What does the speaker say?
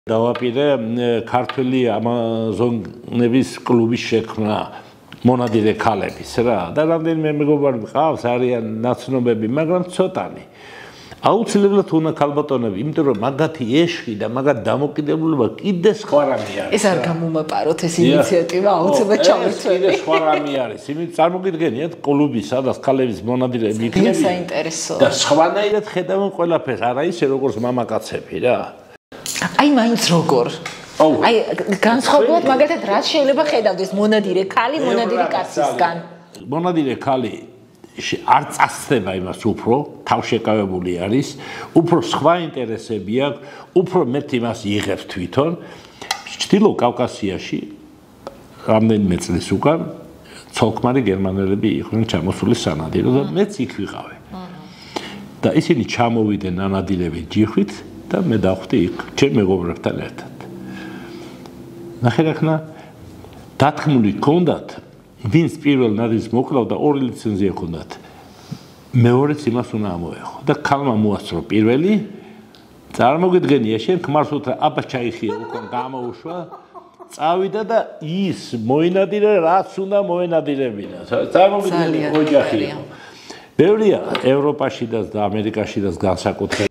დავაპირე ქართული ამაზონების კლუბის შექმნა მონადირე ქალების რა და რამდენიმე მეგობარი მყავს არიან ნაცნობები მაგრამ ცოტანი აუცილებლად უნდა ქალბატონები იმიტომ რომ მაგათი ეშხი და მაგათ დამოკიდებულება კიდე სხვა რამე არის ეს არ გამომაპაროთ ეს ინიციატივა აუცილებლად ჩავერთვები ეს სხვა რამე არის იმით წარმოგიდგენიათ კლუბი სადაც ქალების მონადირეები იქნება საინტერესო და სხვანაირად ხედავენ ყველაფერს არა ისე როგორც მამაკაცები რა აი მაინც როგორ აი განსხვავებულად მაგალითად რაც შეიძლება ხედავდეს მონადირე ქალი მონადირე კაცისგან მონადირე ქალი არ წასწდება იმას უფრო თავშეკავებული არის უფრო სხვა ინტერესები აქვს უფრო მეტ იმას იღებს თვითონ ჩრდილო კავკასიაში რამდენიმე წლის უკან ცოლქმარი გერმანელები იყვნენ ჩამოსული სანადირო და მეც იქ ვიყავი და ისინი ჩამოვიდნენ ანადირებით ჯიხვით და მე დავხვდი იქ ჩემ მეგობრებთან ერთად ნახე დათქმული ჰქონდათ ვინც პირველ ნადირს მოკლავდა ორი ლიცენზია ჰქონდათ მეორეც იმას უნდა ამოეხო და ქალმა მოასწრო პირველი წარმოგიდგენია შენ ქმარს უთხრა აბა ჩაიხია უკან გამოუშვა წავიდა და ის მოინადირე რაც უნდა მოენადირებინა წარმოგიდგენია ოჯახი ბევრია ევროპაში და ამერიკაში და განსაკუთრებით